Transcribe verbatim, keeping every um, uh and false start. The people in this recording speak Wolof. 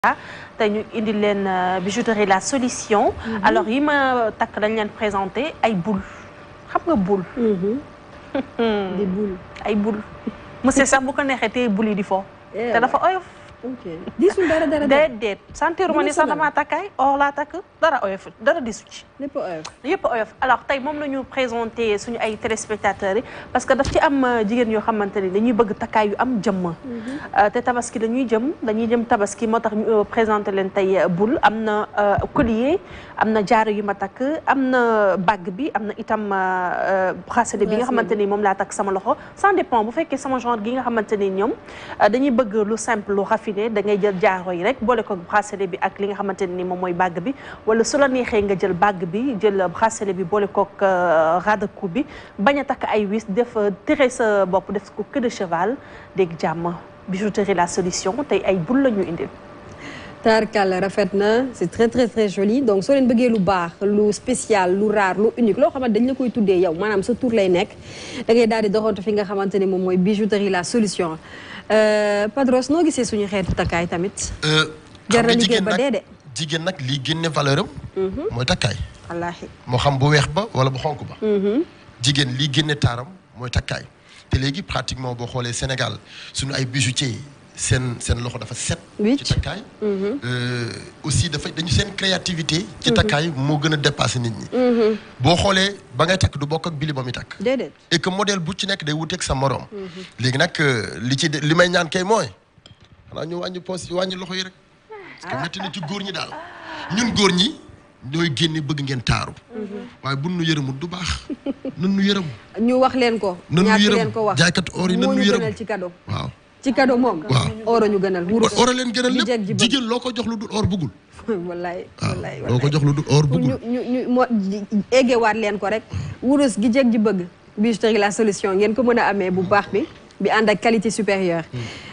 te ñu indi leen bijouterie la solution. Mm-hmm. Alors yi ma takk lañ leen présenté ay boule xam nga boule. Mm-hmm. des boules ay boule monsieur sax bu ko neexee tey boule yi di fo. te dafa oyof. ok disul dara dara déedéet sentiruma ni sax damaa takkaay or laa takk dara oyof dara disu ci. lépp oyof yëpp oyof alors tey moom la ñu présenté suñu ay téléspectateurs yi parce que daf ci am jigéen yoo xamante ni dañuy bëgg takkaay yu am jëmm. te tabaski dañuy jëm dañuy jëm tabaski moo tax ñu présenté leen tey boule am na collier am na jaaro yu ma takk am na bague bi am na itam bracelet bi nga xamante ni moom laa takk sama loxo ça dépend bu fekkee sama genre gi nga xamante ni ñoom dañuy bëgg lu simple lu raffiné da ngay jël jaaro yi rek boole ko bracelet bi ak li nga xamante ni moom mooy bague bi wala su la neexee nga jël bague bi jël bracelet bi boole kook ras de cou bi bañ a takk ay wis def tiré sa bopp def ko queue de cheval dégg jàmm bijouterie la solution tey ay boule la ñu indil. tarkal rafet na c'est très très très joli donc soo leen bëggee lu baax lu spécial lu rare lu unique loo xamante dañ la koy tuddee yow maanaam sa tur lay nekk da ngay daal di doxantu fi nga xamante ni moom mooy bijouterie la solution Padros noo gisee suñu xeetu takkaay tamit. jar na liggéey ba dee de. jigéen nag lii génne valeur am. mooy takkaay. wallaahi moo xam bu weex ba wala bu xonk ba. jigéen lii génne taaram mooy takkaay te léegi pratiquement boo xoolee Sénégal suñu ay bijoutiers seen seen loxo dafa set. ci takkaay. aussi dafa dañu seen créativité. ci takkaay moo gën a dépassé nit ñi. boo xoolee ba ngay takk du bokk ak bili ba muy takk. déedéet et que modèle bu ci nekk day wuteeg sa morom. léegi nag li ci li may ñaan kay mooy xanaa ñu wàññi poos yi wàññi loxo yi rek. parce que métti na ci góor ñi daal ñun góor ñi ñooy génne bëgg ngeen taaru. waaye bu nu yërëmul du baax nan nu yërëm. ñu wax leen ko. nan nu ñaata yërëm leen ko wax jaaykat or yi nan nu moo ñu yërëm gënal ci cadeau. waaw ci cadeau moom. waaw oro ñu gënal. wurus or leen gënal gi jeg lépp ji bëgg. jigéen loo ko jox lu dul or bëggul. wallaay wallaay waaw loo ko jox lu dul or pour bëggul. ñu ñu ñu moo eggewaat leen ko rek. wurus gi jeg ji bëgg. bijouterie la solution ngeen ko mën a amee bu baax bi bi ànd ak qualité supérieure.